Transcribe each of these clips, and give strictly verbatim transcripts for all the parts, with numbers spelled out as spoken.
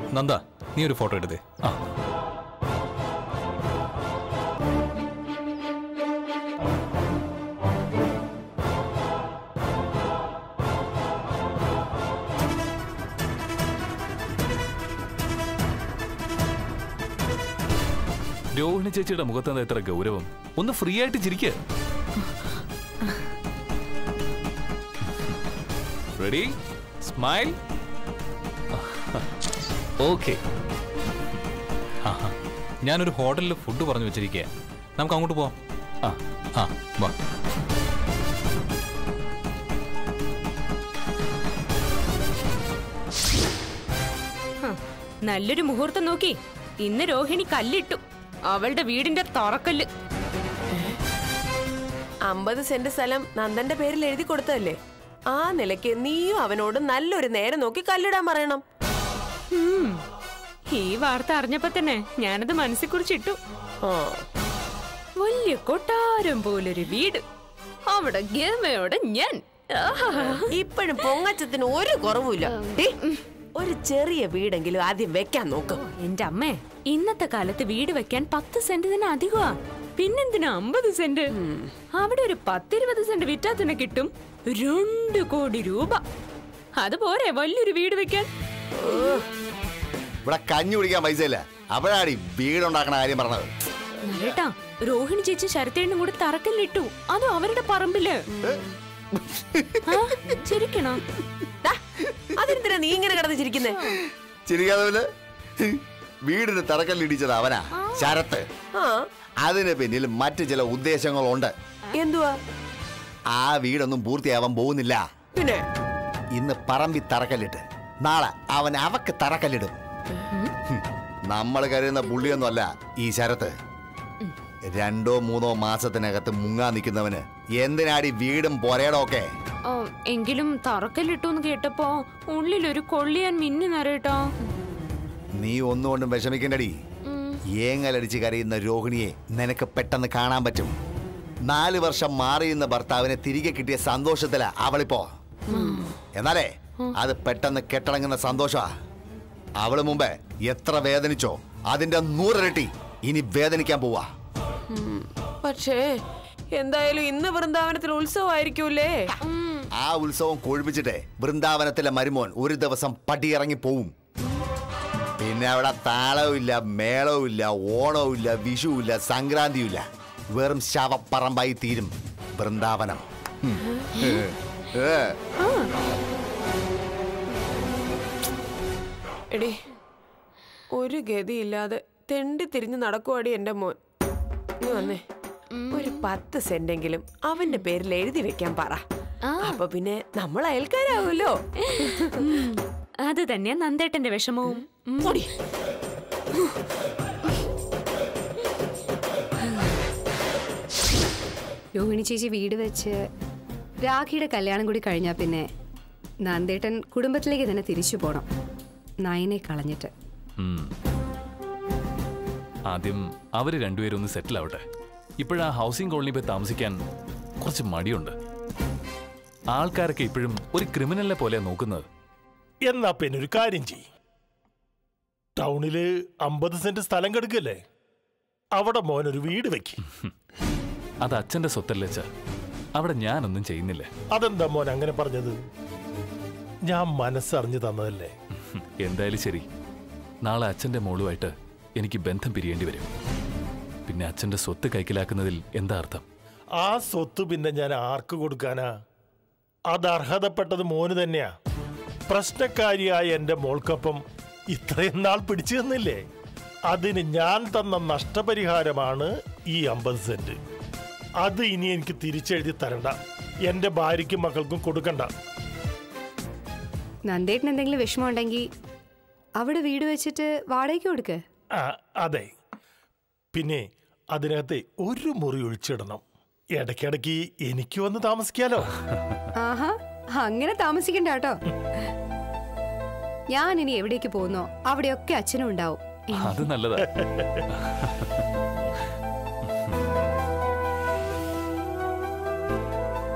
നന്ദ, നീ ഒരു ഫോട്ടോ എടുത്തേ. ആ രോഹിണി ചേച്ചിയുടെ മുഖത്ത് എത്ര ഗൗരവം. ഒന്ന് ഫ്രീ ആയിട്ട് ചിരിക്കുക. Ready, smile. ഓക്കെ. ഞാനൊരു ഹോട്ടലിൽ ഫുഡ് പറഞ്ഞു വെച്ചിരിക്കുക. നമുക്ക് അങ്ങോട്ട് പോവാം. ആ ആ വാ. നല്ലൊരു മുഹൂർത്തം നോക്കി ഇന്ന് രോഹിണി കല്ലിട്ടു. അവളുടെ വീടിന്റെ തറക്കല്ല്. അമ്പത് സെന്റ് സ്ഥലം നന്ദന്റെ പേരിൽ എഴുതി കൊടുത്തതല്ലേ? ആ നിലയ്ക്ക് നീയും അവനോട് നല്ലൊരു നേരം നോക്കി കല്ലിടാൻ പറയണം. ഈ വാർത്ത അറിഞ്ഞപ്പോ തന്നെ ഞാനത് മനസ്സിൽ കുറിച്ചിട്ടു. വലിയ കൊട്ടാരം പോലൊരു വീട്, അവിടെ ഗമയോടെ ഞാൻ. ഇപ്പോഴും പൊങ്ങച്ചത്തിന് ഒരു കുറവുമില്ല. ഒരു ചെറിയ വീടെങ്കിലും ആദ്യം വെക്കാൻ നോക്കും. എന്റെ അമ്മേ, ഇന്നത്തെ കാലത്ത് വീട് വെക്കാൻ പത്ത് സെന്റ് തന്നെ അധികമാ. പിന്നെന്തിനാ അമ്പത് സെന്റ്? അവിടെ ഒരു പത്തിരുപത് സെന്റ് വിറ്റാ തന്നെ കിട്ടും രണ്ട് കോടി രൂപ. അതുപോരെ വലിയൊരു വീട് വെക്കാൻ? ഇവിടെ കഞ്ഞി കുടിക്കാൻ പൈസ ഇല്ല, അപ്പോഴാണ് വീടുണ്ടാക്കണ കാര്യം പറഞ്ഞത്. നരേട്ടാ, രോഹിണി ചേച്ചി ശരത്തേണ്ണും കൂടെ തറക്കല്ലിട്ടു. അതും അവരുടെ പറമ്പില്. ചിരിക്കണോ? അതെന്തിനാ നീ ഇങ്ങനെ കിടന്ന് ചിരിക്കുന്നേ? ചിരിക്കാതെ വീടിന് തറക്കല്ലിടിച്ചത് അവനാ, ശരത്ത്. അതിന് പിന്നിൽ മറ്റു ചില ഉദ്ദേശങ്ങളുണ്ട്. എന്തുവാ? ആ വീടൊന്നും പൂർത്തിയാവാൻ പോകുന്നില്ല. പിന്നെ ഇന്ന് പറമ്പി തറക്കല്ലിട്ട് നാളെ അവൻ അവക്ക് തറക്കല്ലിടും. നമ്മൾ കരുതുന്ന പുള്ളിയൊന്നും അല്ല ഈ ശരത്ത്. രണ്ടോ മൂന്നോ മാസത്തിനകത്ത് മുങ്ങാൻ നിൽക്കുന്നവന് എന്തിനാടി വീടും പൊരേടോ ഒക്കെ. എങ്കിലും തറക്കല്ലിട്ടൂന്ന് കേട്ടപ്പോ ഉള്ളിലൊരു കൊള്ളിയാൻ മിന്നി നരേട്ടോ. നീ ഒന്നുകൊണ്ടും വിഷമിക്കണ്ടടി. ഏങ്ങലടിച്ച് കരയുന്ന രോഹിണിയെ നിനക്ക് പെട്ടെന്ന് കാണാൻ പറ്റും. നാല് വർഷം മാറിയുന്ന ഭർത്താവിനെ തിരികെ കിട്ടിയ സന്തോഷത്തിലാ അവളിപ്പോ. എന്നാലേ അത് പെട്ടെന്ന് കെട്ടടങ്ങുന്ന സന്തോഷാ. അവള് മുമ്പേ എത്ര വേദനിച്ചോ അതിന്റെ നൂറിരട്ടി ഇനി വേദനിക്കാൻ പോവാ. പക്ഷേ എന്തായാലും ഇന്ന് വൃന്ദാവനത്തിൽ ഉത്സവമായിരിക്കൂലേ. ആ ഉത്സവം കൊഴിപ്പിച്ചിട്ടേ വൃന്ദാവനത്തിലെ മരുമോൻ ഒരു ദിവസം പടിയിറങ്ങി പോവും. പിന്നെ അവിടെ താളവും ഇല്ല, മേളവും ഇല്ല, ഓണവും ഇല്ല, വിഷുവും ഇല്ല, സംക്രാന്തിയും ഇല്ല. വെറും ശവപ്പറമ്പായി തീരും വൃന്ദാവനം. എടി, ഒരു ഗതിയില്ലാതെ തെണ്ടി തിരിഞ്ഞ് നടക്കുവാടി എന്റെ മോൻ. നീ വന്നേ, ഒരു പത്ത് സെന്റെങ്കിലും അവന്റെ പേരിൽ എഴുതി വെക്കാൻ പറ. അപ്പൊ പിന്നെ നമ്മൾ അയൽക്കാരാവൂല്ലോ. അത് തന്നെയാ നന്ദേട്ടന്റെ വിഷമവും. രോഹിണി ചേച്ചി വീട് വെച്ച് രാഖിയുടെ കല്യാണം കൂടി കഴിഞ്ഞാൽ പിന്നെ നന്ദേട്ടൻ കുടുംബത്തിലേക്ക് തന്നെ തിരിച്ചു പോണം, നയനെ കളഞ്ഞിട്ട്. ആദ്യം അവര് രണ്ടുപേരും ഒന്ന് സെറ്റിൽ ആവട്ടെ. ഇപ്പോഴാ ഹൗസിംഗ് കോളനി പോയി താമസിക്കാൻ കുറച്ച് മടിയുണ്ട്. ആൾക്കാരൊക്കെ ഇപ്പോഴും ഒരു ക്രിമിനലിനെ പോലെ നോക്കുന്നത്. എന്നാ പിന്നെ ഒരു കാര്യം ചെയ്, ടൗണില് അമ്പത് സെന്റ് സ്ഥലം കിടക്കല്ലേ, അവിടെ മോനൊരു വീട് വെക്ക്. അത് അച്ഛന്റെ സ്വത്തല്ലേ അച്ഛാ, അവിടെ ഞാനൊന്നും ചെയ്യുന്നില്ല. അതെന്താ മോൻ അങ്ങനെ പറഞ്ഞത്? ഞാൻ മനസ്സറിഞ്ഞു തന്നതല്ലേ. എന്തായാലും ശരി, നാളെ അച്ഛന്റെ മോളുമായിട്ട് എനിക്ക് ബന്ധം പിരിയേണ്ടി വരും. പിന്നെ അച്ഛന്റെ സ്വത്ത് കൈക്കലാക്കുന്നതിൽ എന്താ അർത്ഥം? ആ സ്വത്ത് പിന്നെ ഞാൻ ആർക്ക് കൊടുക്കാനാ? അത് അർഹതപ്പെട്ടത് മോന് തന്നെയാ. പ്രശ്നക്കാരിയായ എന്റെ മോൾക്കൊപ്പം ഇത്രയും നാൾ പിടിച്ചു തന്നില്ലേ, അതിന് ഞാൻ തന്ന നഷ്ടപരിഹാരമാണ് ഈ അമ്പത് സെന്റ്. അത് ഇനി എനിക്ക് തിരിച്ചെഴുതി തരണ്ട, എന്റെ ഭാര്യയ്ക്കും മക്കൾക്കും കൊടുക്കണ്ട. നന്ദേട്ടൻ എന്തെങ്കിലും വിഷമം ഉണ്ടെങ്കിൽ അവിടെ വീട് വെച്ചിട്ട് വാടകയ്ക്ക് കൊടുക്ക. അതെ, പിന്നെ അതിനകത്ത് ഒരു മുറി ഒഴിച്ചിടണം. ഇടയ്ക്കിടയ്ക്ക് എനിക്ക് വന്ന് താമസിക്കാലോ. ആഹാ, അങ്ങനെ താമസിക്കണ്ട കേട്ടോ. ഞാൻ ഇനി എവിടേക്ക് പോകുന്നോ അവിടെയൊക്കെ അച്ഛനും ഉണ്ടാവും. അത് നല്ലതാ.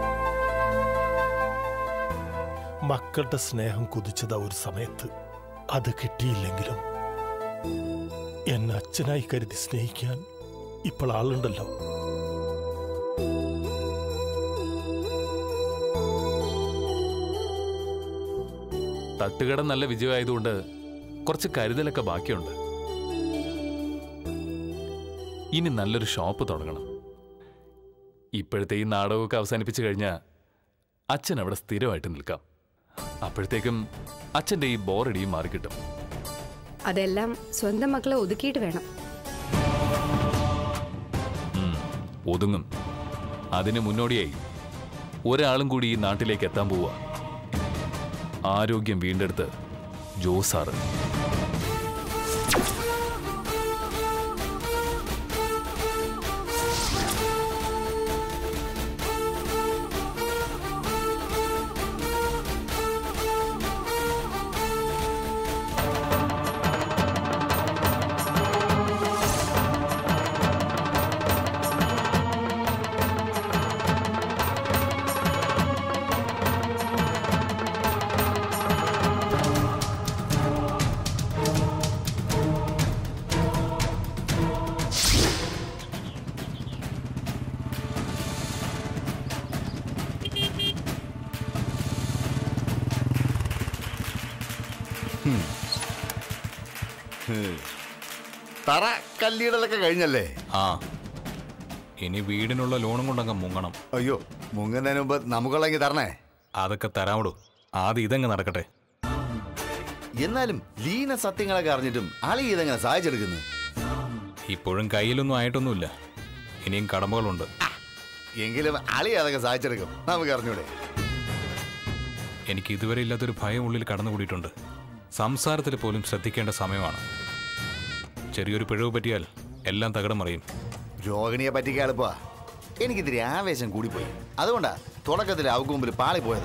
മക്കളുടെ സ്നേഹം കുതിച്ചതാ ഒരു സമയത്ത്. അത് കിട്ടിയില്ലെങ്കിലും എന്നെ അച്ഛനായി കരുതി സ്നേഹിക്കാൻ ഇപ്പോൾ ആളുണ്ടല്ലോ. തട്ടുകട നല്ല വിജയമായതുകൊണ്ട് കുറച്ച് കരുതലൊക്കെ ബാക്കിയുണ്ട്. ഇനി നല്ലൊരു ഷോപ്പ് തുടങ്ങണം. ഇപ്പോഴത്തെ ഈ നാടകമൊക്കെ അവസാനിപ്പിച്ചു കഴിഞ്ഞാൽ അച്ഛൻ അവിടെ സ്ഥിരമായിട്ട് നിൽക്കാം. അപ്പോഴത്തേക്കും അച്ഛൻ്റെ ഈ ബോറടിയും മാറിക്കിട്ടും. അതെല്ലാം സ്വന്തം മക്കളെ ഒതുക്കിയിട്ട് വേണം. ഒതുങ്ങും. അതിന് മുന്നോടിയായി ഒരാളും കൂടി ഈ നാട്ടിലേക്ക് എത്താൻ പോവുക. ആരോഗ്യം വീണ്ടെടുത്ത് ജോസാറ്. തറ കല്ലിടലൊക്കെ കഴിഞ്ഞല്ലേ? ആ, ഇനി വീടിനുള്ള ലോണും കൊണ്ടങ്ങ് മുങ്ങണം. അയ്യോ, മുങ്ങുന്നതിന് മുമ്പ് നമുക്കുള്ളെങ്കിൽ തരണേ. അതൊക്കെ തരാവിടൂ, ആദ്യം ഇതങ്ങ് നടക്കട്ടെ. എന്നാലും ലീന സത്യങ്ങളൊക്കെ അറിഞ്ഞിട്ടും അളി ഇതെങ്ങനെ സഹായിച്ചെടുക്കുന്നു? ഇപ്പോഴും കയ്യിലൊന്നും ആയിട്ടൊന്നുമില്ല, ഇനിയും കടമകളുണ്ട്. എങ്കിലും അളി അതൊക്കെ സഹായിച്ചെടുക്കും, നമുക്ക് അറിഞ്ഞൂടെ? എനിക്ക് ഇതുവരെ ഇല്ലാത്തൊരു ഭയം ഉള്ളിൽ കടന്നുകൂടിയിട്ടുണ്ട്. സംസാരത്തിൽ പോലും ശ്രദ്ധിക്കേണ്ട സമയമാണ്. ചെറിയൊരു പിഴവ് പറ്റിയാൽ എല്ലാം തകിടം മറിയും. രോഹിണിയെ പറ്റിക്കാൻ എളുപ്പമാ. എനിക്കിത്തിരി ആവേശം കൂടിപ്പോയി, അതുകൊണ്ടാ തുടക്കത്തിൽ അവക്ക് മുമ്പിൽ പാളി പോയത്.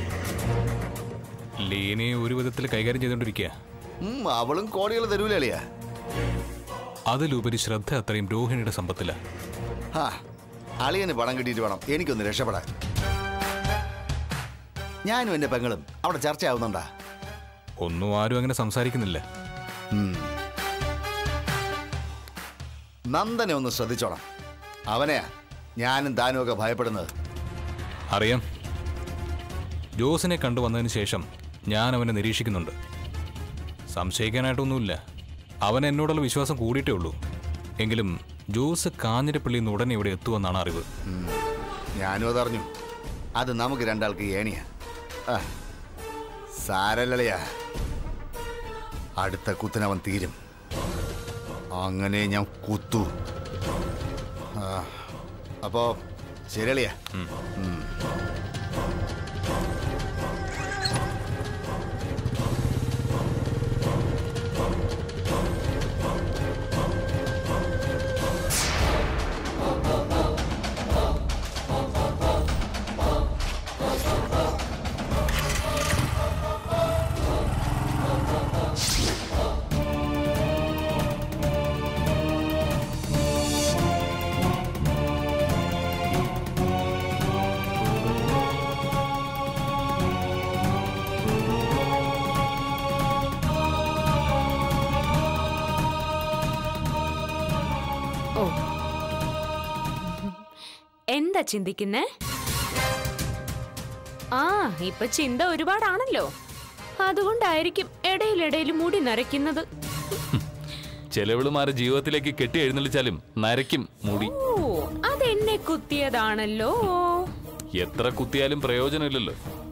ലീനയെ ഒരു വിധത്തിൽ കൈകാര്യം ചെയ്തോണ്ടിരിക്കുക. അവളും കോടികൾ തരൂലേ അളിയാ? അതിലുപരി ശ്രദ്ധ അത്രയും രോഹിണിയുടെ സമ്പത്തില്ല. ആ, അളിയന് പണം കിട്ടിയിട്ട് വേണം എനിക്കൊന്ന് രക്ഷപ്പെടാൻ. ഞാനും എന്റെ പെങ്ങളും അവിടെ ചർച്ചയാവുന്നുണ്ടാ? ഒന്നും ആരും അങ്ങനെ സംസാരിക്കുന്നില്ല. നന്ദനെ ഒന്ന് ശ്രദ്ധിച്ചോണം. അവനെയാ ഞാനും താനും ഒക്കെ ഭയപ്പെടുന്നത്. അറിയാം. ജോസിനെ കണ്ടുവന്നതിന് ശേഷം ഞാൻ അവനെ നിരീക്ഷിക്കുന്നുണ്ട്. സംശയിക്കാനായിട്ടൊന്നുമില്ല, അവൻ എന്നോടുള്ള വിശ്വാസം കൂടിയിട്ടേ ഉള്ളൂ. എങ്കിലും ജോസ് കാഞ്ഞിരപ്പള്ളിയിൽ നിന്ന് ഉടനെ ഇവിടെ എത്തുമെന്നാണ് അറിവ്. ഞാനും അതറിഞ്ഞു. അത് നമുക്ക് രണ്ടാൾക്ക് ഏണിയാ. സാരല്ലളിയാ, അടുത്ത കുത്തിനവൻ തീരും. അങ്ങനെ ഞാൻ കുത്തു. അപ്പോ ശരിയളിയാ. എന്താ ചിന്തിക്കുന്നേ? ആ, ഇപ്പൊ ചിന്ത ഒരുപാടാണല്ലോ, അതുകൊണ്ടായിരിക്കും ഇടയിലിടയിൽ മുടി നരയ്ക്കുന്നത്. ചെലവിളുമാരെ ജീവിതത്തിലേക്ക് കെട്ടി എഴുന്നള്ളിച്ചാലും നരയ്ക്കും മുടി. ഓ, അതെന്നെ കുത്തിയതാണല്ലോ. എത്ര കുത്തിയാലും പ്രയോജനമില്ലല്ലോ.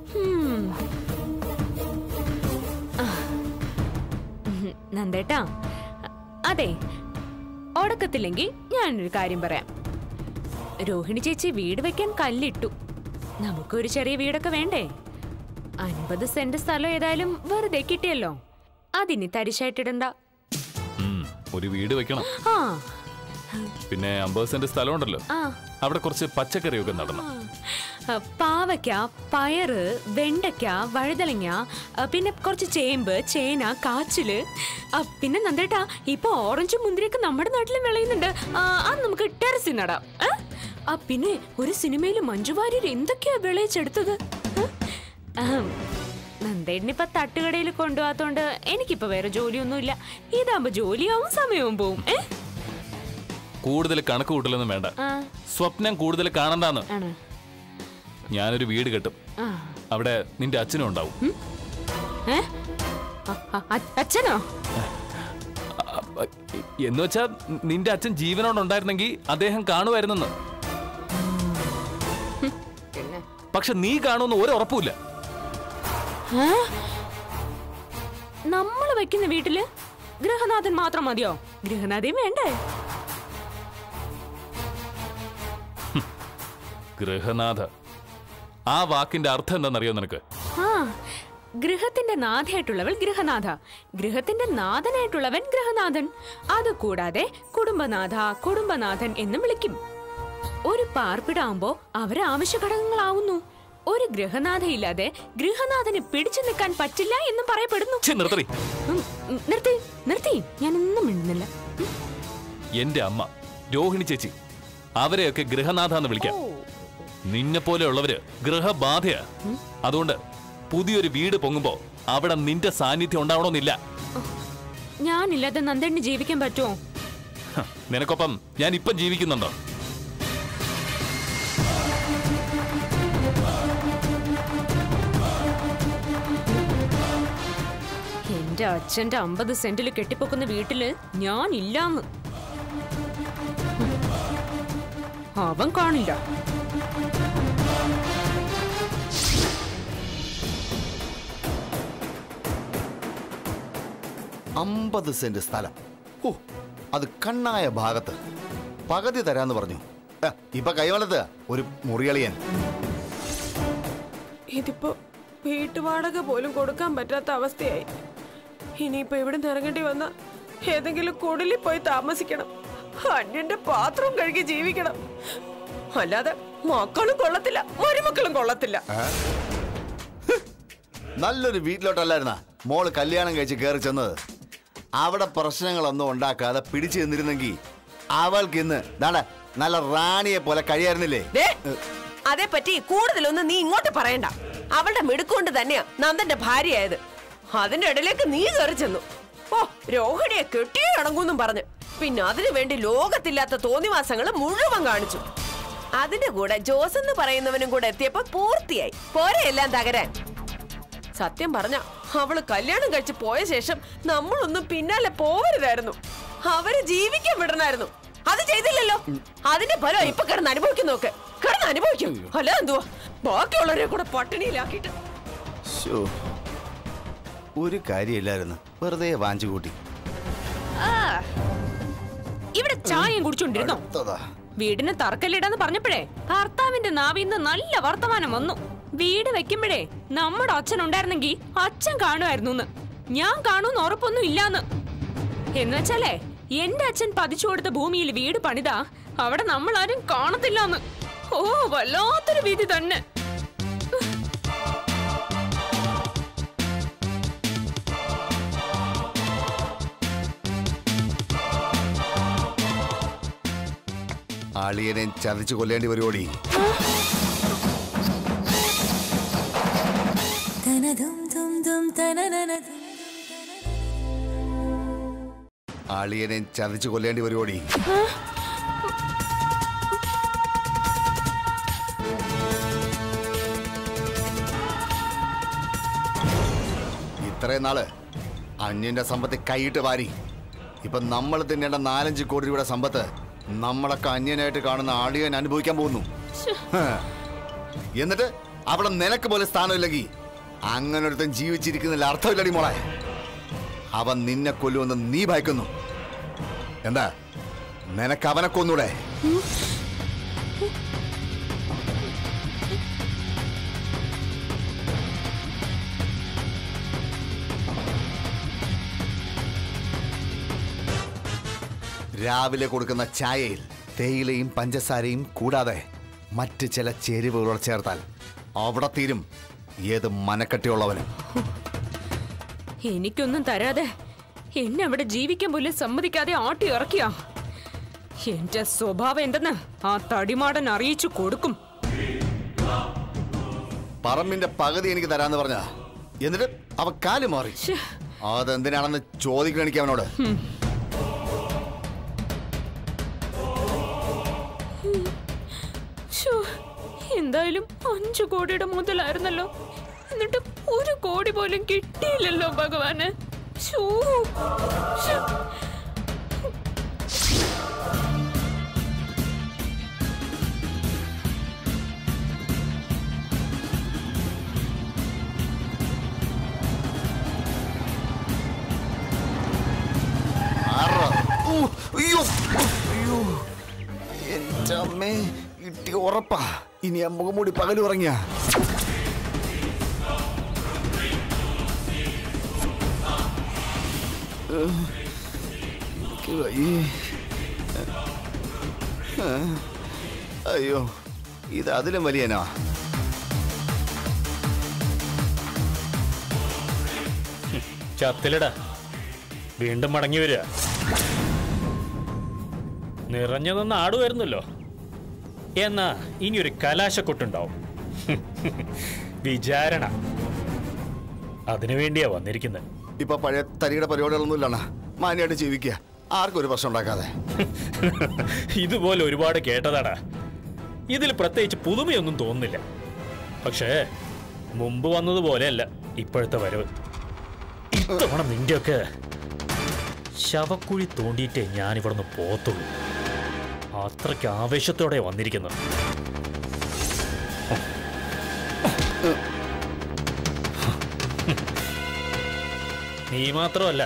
നന്ദേട്ടാ, അതെ, ഓടക്കത്തില്ലെങ്കിൽ ഞാനൊരു കാര്യം പറയാം. രോഹിണി ചേച്ചി വീട് വെക്കാൻ കല്ലിട്ടു. നമുക്കൊരു ചെറിയ വീടൊക്കെ വേണ്ടേ? അൻപത് സെന്റ് സ്ഥലം ഏതായാലും വെറുതെ കിട്ടിയല്ലോ, അതിനി തരിശായിട്ടിടണ്ട. ഒരു വീട് വെക്കണം. ആ, പിന്നെ അമ്പത് സെന്റ് സ്ഥലമുണ്ടല്ലോ, അവിടെ കുറച്ച് പച്ചക്കറിയൊക്കെ നടണം. പാവയ്ക്ക, പയറ്, വെണ്ടയ്ക്ക, വഴുതലങ്ങ, പിന്നെ കുറച്ച് ചേമ്പ്, ചേന, കാച്ചില്. പിന്നെ നന്ദേട്ടാ, ഇപ്പൊ ഓറഞ്ചും മുന്തിരിയൊക്കെ നമ്മുടെ നാട്ടിലും വിളയുന്നുണ്ട്. അത് നമുക്ക് ടെറസിൽ നടാം. പിന്നെ ഒരു സിനിമയിൽ മഞ്ജു വാര്യർ എന്തൊക്കെയാ വിളയിച്ചെടുത്തത്. നന്ദേട്ടനിപ്പൊ തട്ടുകടയിൽ കൊണ്ടുപോകാത്തോണ്ട് എനിക്കിപ്പോ വേറെ ജോലിയൊന്നുമില്ല. ഇതാകുമ്പോ ജോലിയാവും സമയവും പോവും. ഏ കൂടുതൽ കണക്ക് കൂട്ടലൊന്നും വേണ്ട. സ്വപ്നം കൂടുതൽ കാണണ്ടാന്ന്. ഞാനൊരു വീട് കെട്ടും. അവിടെ നിന്റെ അച്ഛനും ഉണ്ടാവും. അച്ഛനോ? എന്ന് വെച്ചാ നിന്റെ അച്ഛൻ ജീവനോടുണ്ടായിരുന്നെങ്കിൽ അദ്ദേഹം കാണുമായിരുന്നെന്ന്. പക്ഷെ നീ കാണുമെന്ന് ഒരു ഉറപ്പില്ല. നമ്മൾ വെക്കുന്ന വീട്ടില് ഗൃഹനാഥൻ മാത്രം മതിയോ? ഗൃഹനാഥയും വേണ്ടേ? ഗൃഹനാഥ, ആ വാക്കിന്റെ അർത്ഥം എന്താണെന്നറിയോ നിനക്ക്? ആ, ഗൃഹത്തിന്റെ നാഥയായിട്ടുള്ളവൾ ഗൃഹനാഥ, ഗൃഹത്തിന്റെ നാഥനായിട്ടുള്ളവൻ ഗൃഹനാഥൻ. അതുകൂടാതെ കുടുംബനാഥ, കുടുംബനാഥൻ എന്നും വിളിക്കും. ഒരു പാർപ്പിടാവുമ്പോ അവരെ ആവശ്യ ഘടകങ്ങളാവുന്നു. ഒരു ഗൃഹനാഥ ഇല്ലാതെ ഗൃഹനാഥന് പിടിച്ചു നിൽക്കാൻ പറ്റില്ല എന്നും പറയപ്പെടുന്നു. നിർത്തി നിർത്തി ഞാൻ ഒന്നും മിണ്ടുന്നില്ല. എന്റെ അമ്മ രോഹിണി ചേച്ചി, അവരെയൊക്കെ ഗൃഹനാഥ എന്ന് വിളിക്കാം. നിന്നെ പോലെയുള്ളവര് ഗൃഹബാധയാ. അതുകൊണ്ട് പുതിയൊരു വീട് പൊങ്ങുമ്പോ അവിടെ നിന്റെ സാന്നിധ്യം ഉണ്ടാവണമെന്നില്ല. ഞാനില്ലാതെ നന്ദേണ്ണി ജീവിക്കാൻ പറ്റുമോ? നിനക്കൊപ്പം ഞാൻ ഇപ്പം ജീവിക്കുന്നുണ്ടോ? എന്റെ അച്ഛന്റെ അമ്പത് സെന്റിൽ കെട്ടിപ്പൊക്കുന്ന വീട്ടില് ഞാൻ ഇല്ലാന്ന് അവൻ കാണില്ല. അമ്പത് സെന്റ് സ്ഥലം, ഓ അത് കണ്ണായ ഭാഗത്ത്. പകുതി തരാന്ന് പറഞ്ഞു. ഇപ്പൊ കൈവലത്ത് ഒരു മുറിയളിയൻ. ഇതിപ്പോ വീട്ടുവാടക പോലും കൊടുക്കാൻ പറ്റാത്ത അവസ്ഥയായി. ഇനിയിപ്പോ ഇവിടെ ഇറങ്ങേണ്ടി വന്ന ഏതെങ്കിലും കുടിലിൽ പോയി താമസിക്കണം. അന്യന്റെ പാത്രം കഴുകി ജീവിക്കണം. അല്ലാതെ മക്കളും കൊള്ളത്തില്ല, മരുമക്കളും കൊള്ളത്തില്ല. നല്ലൊരു വീട്ടിലോട്ടല്ലായിരുന്ന മോള് കല്യാണം കഴിച്ച് കയറി ചെന്നത്. അവിടെ പ്രശ്നങ്ങളൊന്നും ഉണ്ടാക്കാതെ പിടിച്ചു നിന്നിരുന്നെങ്കിൽ അവൾക്ക് ഇന്ന് നല്ല റാണിയെ പോലെ കഴിയായിരുന്നില്ലേ? അതേപ്പറ്റി കൂടുതലൊന്നും നീ ഇങ്ങോട്ട് പറയണ്ട. അവളുടെ മിടുക്കൊണ്ട് തന്നെയാ നന്ദന്റെ ഭാര്യയായത്. അതിന്റെ ഇടയിലേക്ക് നീ കയറി ചെന്നു. ഓ, രോഹിണിയെ കെട്ടിയേ അടങ്ങൂന്നും പറഞ്ഞ് പിന്നെ അതിനു വേണ്ടി ലോകത്തില്ലാത്ത തോന്നിവാസങ്ങൾ മുഴുവൻ കാണിച്ചു. അതിന്റെ കൂടെ ജോസ് എന്ന് പറയുന്നവനും കൂടെ എത്തിയപ്പോ പൂർത്തിയായി. പോരെ എല്ലാം തകരാൻ. സത്യം പറഞ്ഞ അവള് കല്യാണം കഴിച്ച് പോയ ശേഷം നമ്മളൊന്നും പിന്നാലെ പോവരുതായിരുന്നു. അവര് ജീവിക്കാൻ വിടണായിരുന്നു. അത് ചെയ്തില്ലല്ലോ. അതിന്റെ ഫലം ഇപ്പൊ കിടന്ന് അനുഭവിക്കും. നോക്ക്, കിടന്ന് അനുഭവിക്കും. അല്ല എന്തുവാ ബാക്കിയുള്ളവരെ കൂടെ പട്ടിണിയിലാക്കിട്ട്. ഒരു കാര്യമില്ലായിരുന്നു, വെറുതെ വാഞ്ചു കൂട്ടി. ഇവിടെ ചായയും കുടിച്ചോണ്ടിരുന്നോ? വീടിന് തറക്കല്ലിടാന്ന് പറഞ്ഞപ്പോഴേ ഭർത്താവിന്റെ നാവിന്ന് നല്ല വർത്തമാനം വന്നു. വീട് വെക്കുമ്പോഴേ നമ്മുടെ അച്ഛൻ ഉണ്ടായിരുന്നെങ്കിൽ അച്ഛൻ കാണുമായിരുന്നു. ഞാൻ കാണൂന്ന് ഉറപ്പൊന്നും ഇല്ലാന്ന്. എന്ന് വെച്ചാലേ എന്റെ അച്ഛൻ പതിച്ചു കൊടുത്ത ഭൂമിയിൽ വീട് പണിതാ അവിടെ നമ്മൾ ആരും കാണത്തില്ലാന്ന്. ഓ, വല്ലാത്തൊരു വിധി തന്നെ. ആളിയനെ ചതച്ചു കൊല്ലേണ്ടി വരുവോടി. ആളിയനെ ചതച്ചു കൊല്ലേണ്ടി വരുവോടി. ഇത്രയും നാള് അന്യന്റെ സമ്പത്ത് കൈയിട്ട് വാരി ഇപ്പൊ നമ്മൾ തിന്നേണ്ട നാലഞ്ച് കോടി രൂപയുടെ സമ്പത്ത് നമ്മളൊക്കെ അന്യനായിട്ട് കാണുന്ന ആളിയൻ അനുഭവിക്കാൻ പോകുന്നു. എന്നിട്ട് അവിടെ നിനക്ക് പോലെ സ്ഥാനമില്ലെങ്കിൽ അങ്ങനെ ഒരുത്തൻ ജീവിച്ചിരിക്കുന്നതിൽ അർത്ഥമില്ലടി മോളെ. അവൻ നിന്നെ കൊല്ലുമെന്ന് നീ ഭയക്കുന്നു. എന്താ നിനക്ക് അവനെ കൊന്നൂടെ? രാവിലെ കൊടുക്കുന്ന ചായയിൽ തേയിലയും പഞ്ചസാരയും കൂടാതെ മറ്റ് ചില ചേരുവകൾ ചേർത്താൽ അവിടെ തീരും ഏത് മനക്കെട്ടിയുള്ളവനും. എനിക്കൊന്നും തരാതെ എന്നെ അവിടെ ജീവിക്കാൻ പോലും സമ്മതിക്കാതെ ആട്ടി ഇറക്കിയാ എന്റെ സ്വഭാവം എന്തെന്ന് ആ തടിമാടൻ അറിയിച്ചു കൊടുക്കും. പറമ്പിന്റെ പകുതി എനിക്ക് തരാന്ന് പറഞ്ഞ എന്നിട്ട് അവ കാല് മാറി. അതെന്തിനാണെന്ന് ചോദിക്കണം എനിക്ക് അവനോട്. എന്തായാലും അഞ്ചു കോടിയുടെ മുതലായിരുന്നല്ലോ, എന്നിട്ട് ഒരു കോടി പോലും കിട്ടിയില്ലല്ലോ ഭഗവാന്. എന്റെ അമ്മേ, കിട്ടി ഉറപ്പാ. ഇനി ആ മുഖംമൂടി പകലുറങ്ങിയ അയ്യോ, ഇത് അതിലും വലിയനോ? ചത്തിലടാ, വീണ്ടും മടങ്ങി വരിക. നിറഞ്ഞു നിന്ന് ആടുമായിരുന്നല്ലോ, എന്നാ ഇനിയൊരു കലാശക്കൊട്ടുണ്ടാവും. വിചാരണ, അതിനു വേണ്ടിയാ വന്നിരിക്കുന്നത്. ഇപ്പൊ പഴയ തരിയുടെ പരിപാടികളൊന്നും ഇല്ലണ്ണ. മാന്യമായിട്ട് ജീവിക്കുക, ആർക്കും ഒരു പ്രശ്നം ഉണ്ടാക്കാതെ. ഇതുപോലെ ഒരുപാട് കേട്ടതാടാ. ഇതിൽ പ്രത്യേകിച്ച് പുതുമയൊന്നും തോന്നുന്നില്ല. പക്ഷേ മുമ്പ് വന്നതുപോലെയല്ല ഇപ്പോഴത്തെ വരവ്. ഇത്തവണ നിന്റെയൊക്കെ ശവക്കുഴി തോണ്ടിയിട്ടേ ഞാനിവിടുന്ന് പോത്തുള്ളൂ. അത്രയ്ക്ക് ആവേശത്തോടെ വന്നിരിക്കുന്നത്. നീ മാത്രമല്ല,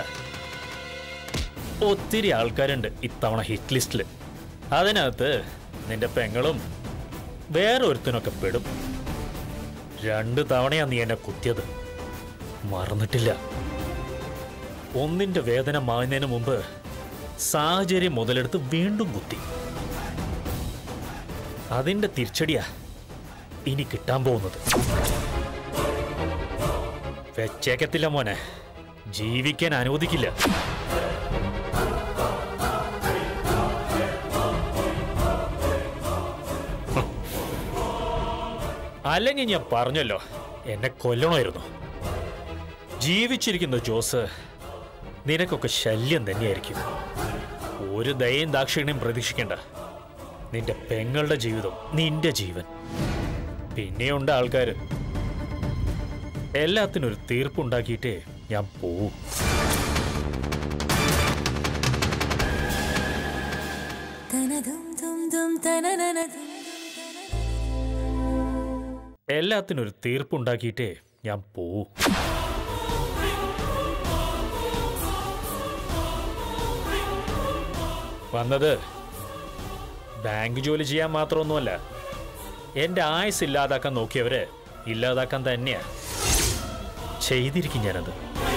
ഒത്തിരി ആൾക്കാരുണ്ട് ഇത്തവണ ഹിറ്റ് ലിസ്റ്റിൽ. അതിനകത്ത് നിന്റെ പെങ്ങളും വേറെ ഒരുത്തനൊക്കെ പെടും. രണ്ട് തവണയാ നീ എന്നെ കുത്തിയത്, മറന്നിട്ടില്ല. ഒന്നിന്റെ വേദന മാറുന്നതിന് മുമ്പ് സാഹചര്യം മുതലെടുത്ത് വീണ്ടും കുത്തി. അതിന്റെ തിരിച്ചടിയാ ഇനി കിട്ടാൻ പോകുന്നത്. വെച്ചേക്കത്തില്ല മോനെ, ജീവിക്കാൻ അനുവദിക്കില്ല. അല്ലെങ്കിൽ ഞാൻ പറഞ്ഞല്ലോ, എന്നെ കൊല്ലണമായിരുന്നു. ജീവിച്ചിരിക്കുന്ന ജോസ് നിനക്കൊക്കെ ശല്യം തന്നെയായിരിക്കും. ഒരു ദയയും ദാക്ഷിണ്യം പ്രതീക്ഷിക്കേണ്ട. നിന്റെ പെങ്ങളുടെ ജീവിതം നിന്റെ ജീവൻ. പിന്നെയുണ്ട് ആൾക്കാർ. എല്ലാത്തിനും ഒരു തീർപ്പുണ്ടാക്കിയിട്ടേ ഞാൻ പോവും. എല്ലാത്തിനും ഒരു തീർപ്പുണ്ടാക്കിയിട്ടേ ഞാൻ പോവും. വന്നത് ബാങ്ക് ജോലി ചെയ്യാൻ മാത്രമൊന്നുമല്ല, എൻ്റെ ആയുസ് ഇല്ലാതാക്കാൻ നോക്കിയവരെ ഇല്ലാതാക്കാൻ തന്നെയാ. ചെയ്തിരിക്കും ഞാനത്.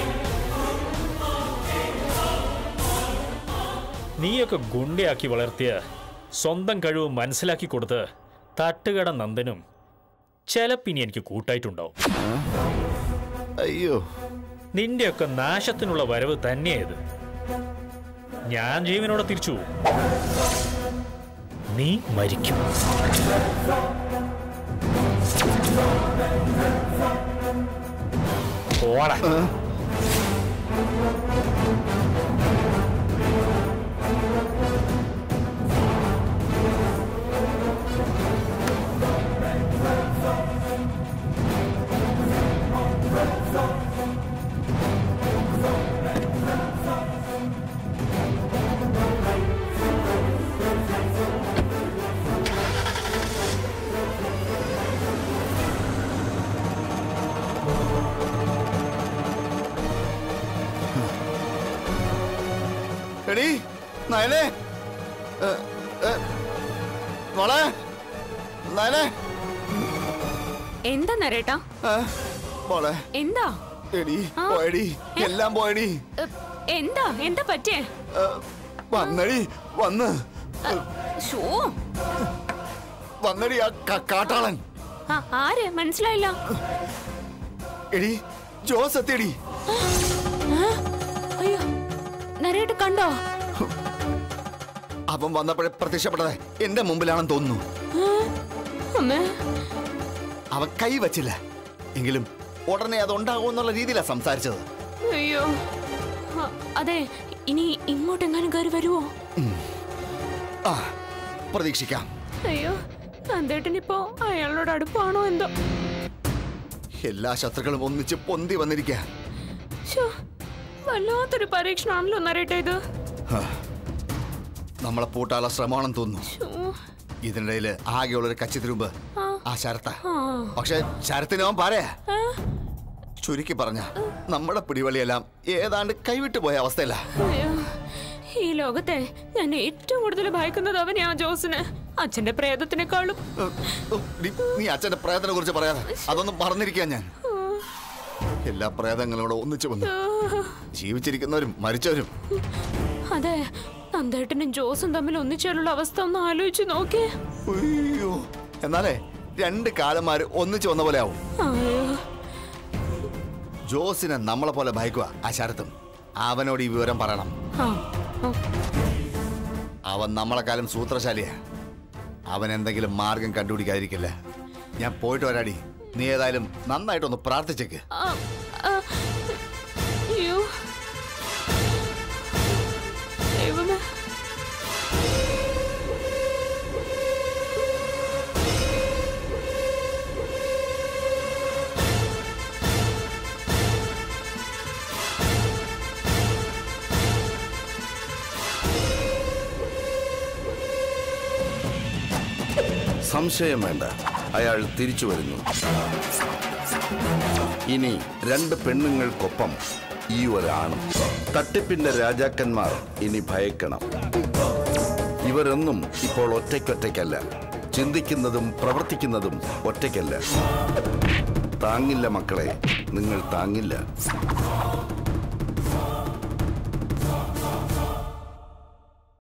നീയൊക്കെ ഗുണ്ടയാക്കി വളർത്തിയ, സ്വന്തം കഴിവ് മനസ്സിലാക്കി കൊടുത്ത് തട്ടുകട നന്ദനും ചിലപ്പിനി എനിക്ക് കൂട്ടായിട്ടുണ്ടാവും. അയ്യോ, നിന്റെയൊക്കെ നാശത്തിനുള്ള വരവ് തന്നെയായത്. ഞാൻ ജീവനോടെ തിരിച്ചു പോവും, നീ മരിക്കും. ഓടാ. എടീ നയനെ, മോളെ നയനെ. എന്താ നരേട്ടാ? മോളെ എന്താ? എടി പോയടി, എല്ലാം പോയടി. എന്താ എന്താ പറ്റേ? വന്നടി, വന്ന് വന്നടി ആ കാട്ടാളൻ. ആര്? മനസ്സിലായില്ല. എടി ജോസ് എത്തിയടി. അയ്യോ, നരേട്ട് കണ്ടോ? അവൻ വന്നപ്പോഴേ പ്രത്യക്ഷപ്പെട്ടത് എന്റെ മുമ്പിലാണെന്ന് തോന്നുന്നു. അവൻ കൈ വച്ചില്ല, എങ്കിലും ഉടനെ അത് ഉണ്ടാകുമെന്നുള്ള രീതിയിലാണ് സംസാരിച്ചത്. അയ്യോ അ- അതെ, ഇനി ഇങ്ങോട്ടെങ്ങാനും കയറി വരുവോ? ആ പ്രതീക്ഷിക്കാം. അയ്യോ, നന്ദേട്ടനിപ്പോ അയാളോട് അടുപ്പാണോ എന്തോ? എല്ലാ ശത്രുക്കളും ഒന്നിച്ച് പൊന്തി വന്നിരിക്കുക. ശ്ശോ, വല്ലാത്തൊരു പരീക്ഷണാണല്ലോ നരേട്ട ഇത്. നമ്മളെ പൂട്ടാനുള്ള ശ്രമമാണെന്ന് തോന്നുന്നു. ശ്ശോ. ഇതിനിടയില് ആകെയുള്ളൊരു കച്ചിത്തിരുമ്പ് ആ. ആ ശരത്ത. ആ. പക്ഷെ ശരത്തിന് അവൻ പറയാ, ആ. ചുരുക്കി പറഞ്ഞ നമ്മുടെ പിടിവള്ളിയെല്ലാം ഏതാണ്ട് കൈവിട്ടു പോയ അവസ്ഥയില്ല. അയ്യോ, ഈ ലോകത്തെ ഞാൻ ഏറ്റവും കൂടുതൽ ഭയക്കുന്നത് അവനെയാ ജോസിന്, അച്ഛന്റെ പ്രേതത്തിനേക്കാളും. നീ അച്ഛന്റെ പ്രേതത്തിനെ കുറിച്ച് പറയാതെ അതൊന്നും മറന്നിരിക്കാൻ ഞാൻ. എല്ലാ പ്രേതങ്ങളോട് ഒന്നിച്ചു വന്നു, ജീവിച്ചിരിക്കുന്നവരും മരിച്ചവരും. അതെ, നന്ദേട്ടനും ജോസും തമ്മിൽ ഒന്നിച്ചാലുള്ള അവസ്ഥ ഒന്ന് ആലോചിച്ച് നോക്കേ. അയ്യോ, എന്നാലേ രണ്ട് കാലന്മാര് ഒന്നിച്ചു വന്ന പോലെ ആവും. അയ്യോ, ജോസിനെ നമ്മളെ പോലെ ഭയക്കുക ആ ശരത്തും. അവനോട് ഈ വിവരം പറയണം. ആ, ആ. അവൻ നമ്മളെക്കാലം സൂത്രശാലിയാ. അവൻ എന്തെങ്കിലും മാർഗം കണ്ടുപിടിക്കാതിരിക്കില്ല. ഞാൻ പോയിട്ട് വരാടി. നീ ഏതായാലും നന്നായിട്ടൊന്ന് പ്രാർത്ഥിച്ചേക്ക്. ആ, ആ. അയ്യോ, ദൈവമേ. സംശയം വേണ്ട, അയാൾ തിരിച്ചു വരുന്നു. ഇനി രണ്ട് പെണ്ണുങ്ങൾക്കൊപ്പം ഈ ഒരാണും. തട്ടിപ്പിന്റെ രാജാക്കന്മാർ ഇനി ഭയക്കണം. ഇവരൊന്നും ഇപ്പോൾ ഒറ്റയ്ക്കൊറ്റയ്ക്കല്ല, ചിന്തിക്കുന്നതും പ്രവർത്തിക്കുന്നതും ഒറ്റയ്ക്കല്ല. താങ്ങില്ല മക്കളെ, നിങ്ങൾ താങ്ങില്ല.